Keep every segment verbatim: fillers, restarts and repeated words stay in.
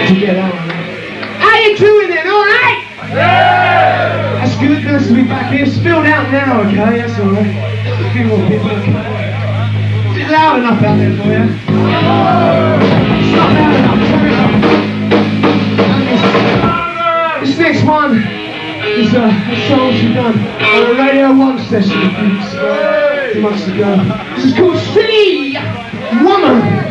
to get out. How you doing then? All right? Yeah. That's good. Nice to be back here. Spilled out now, okay? That's all right. A few more people. Okay. Is it loud enough out there for you? It's not loud enough. Turn it up. This next one is uh, a song she's done on a Radio one session a few weeks ago, a few months ago. This is called City Woman.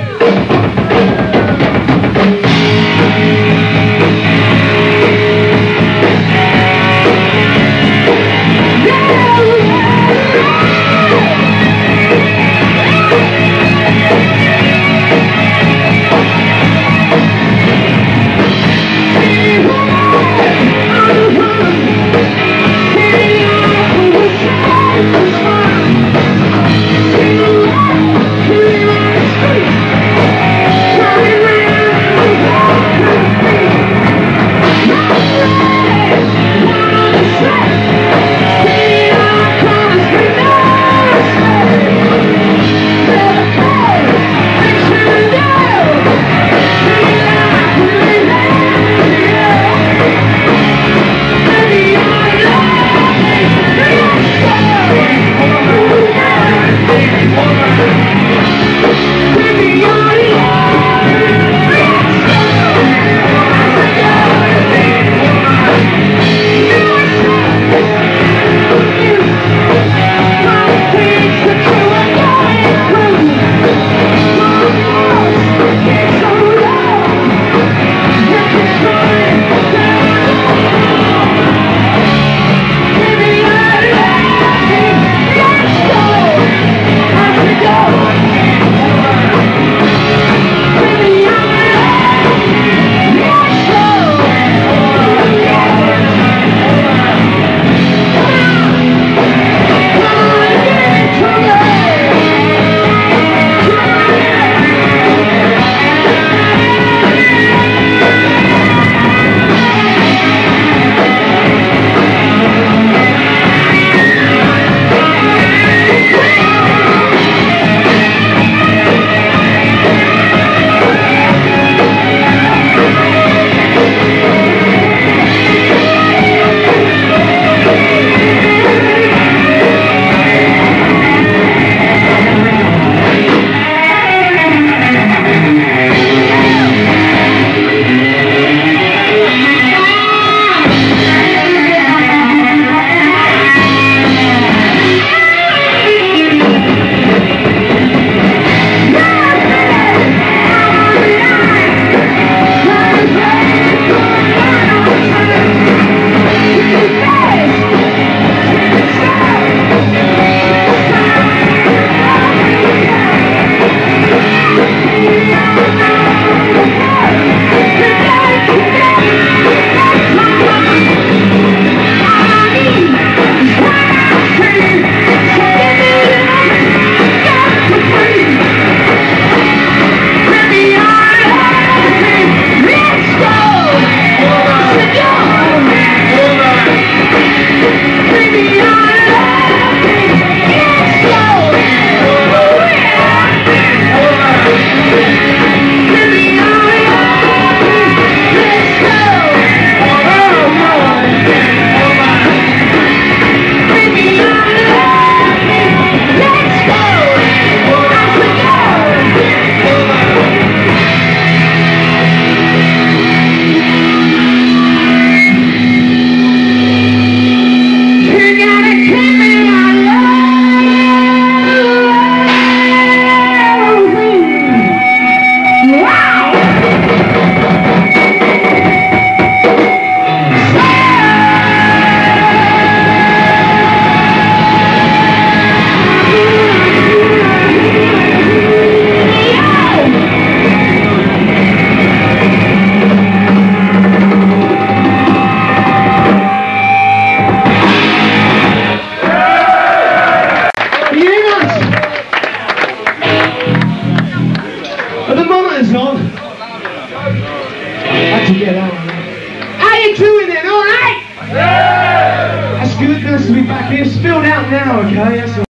To get out. How you doing then? All right? Yeah. That's good. Nice to be back here. Spilled out now, okay? That's all.